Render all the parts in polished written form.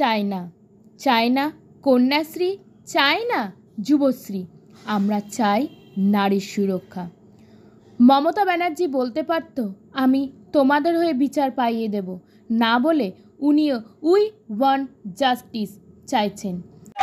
চায় না, চায় না কন্যাশ্রী, চায় না যুবশ্রী, আমরা চাই নারীর সুরক্ষা। মমতা ব্যানার্জি বলতে পারত আমি তোমাদের হয়ে বিচার পাইয়ে দেব, না বলে উনিও উই ওয়ান্ট জাস্টিস চাইছেন।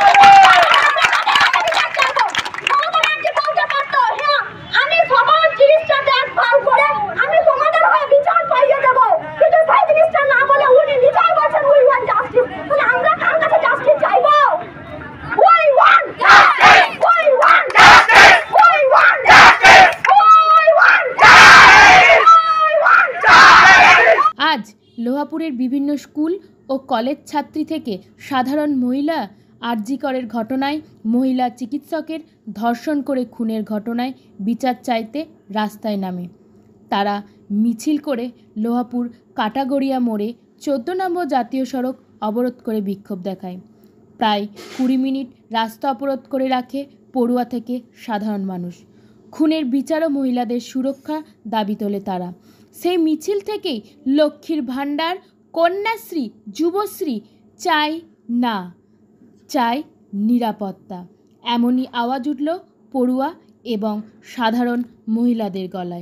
আজ লোহাপুরের বিভিন্ন স্কুল ও কলেজ ছাত্রী থেকে সাধারণ মহিলা আরজি করের ঘটনায় মহিলা চিকিৎসকের ধর্ষণ করে খুনের ঘটনায় বিচার চাইতে রাস্তায় নামে। তারা মিছিল করে লোহাপুর কাটাগড়িয়া মোড়ে 14 নম্বর জাতীয় সড়ক অবরোধ করে বিক্ষোভ দেখায়। প্রায় 20 মিনিট রাস্তা অবরোধ করে রাখে পড়ুয়া থেকে সাধারণ মানুষ। খুনের বিচার ও মহিলাদের সুরক্ষা দাবি তোলে তারা। সেই মিছিল থেকেই লক্ষ্মীর ভাণ্ডার, কন্যাশ্রী, যুবশ্রী চাই না, চাই নিরাপত্তা, এমনই আওয়াজ উঠল পড়ুয়া এবং সাধারণ মহিলাদের গলায়।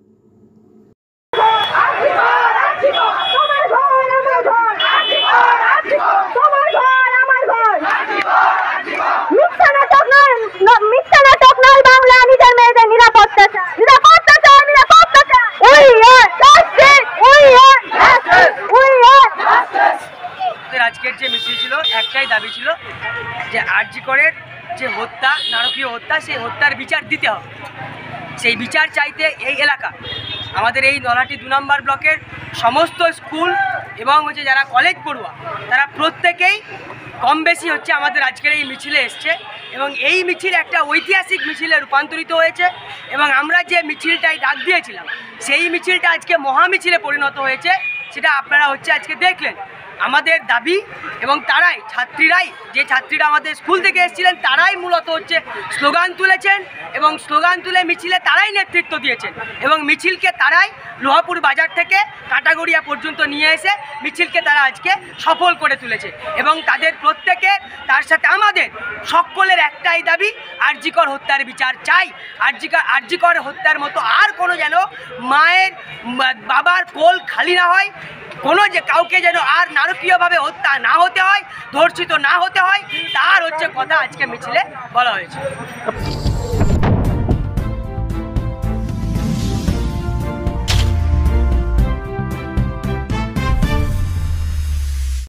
আজকের যে মিছিল ছিল একটাই দাবি ছিল যে আরজি করের যে হত্যা, নারকীয় হত্যা, সেই হত্যার বিচার দিতে হবে। সেই বিচার চাইতে এই এলাকা, আমাদের এই নলহাটি 2 নম্বর ব্লকের সমস্ত স্কুল এবং যারা কলেজ পড়ুয়া তারা প্রত্যেকেই কম বেশি আমাদের আজকের এই মিছিলে এসছে এবং এই মিছিল একটা ঐতিহাসিক মিছিলে রূপান্তরিত হয়েছে এবং আমরা যে মিছিলটাই ডাক দিয়েছিলাম সেই মিছিলটা আজকে মহামিছিলে পরিণত হয়েছে। সেটা আপনারা আজকে দেখলেন। আমাদের দাবি এবং তারাই ছাত্রীরা আমাদের স্কুল থেকে এসেছিলেন, তারাই মূলত স্লোগান তুলেছেন এবং স্লোগান তুলে মিছিলে তারাই নেতৃত্ব দিয়েছেন এবং মিছিলকে তারাই লোহাপুর বাজার থেকে কাটাগড়িয়া পর্যন্ত নিয়ে এসে মিছিলকে তারা আজকে সফল করে তুলেছে এবং তাদের প্রত্যেকে তার সাথে আমাদের সকলের একটাই দাবি, আরজি কর হত্যার বিচার চাই। আরজি কর হত্যার মতো আর কোনো যেন মায়ের বাবার কোল খালি না হয়, কোনো কাউকে যেন আর নারকীয়ভাবে হত্যা না হতে হয়, ধর্ষিত না হতে হয়, তার কথা আজকে মিছিলে বলা হয়েছে।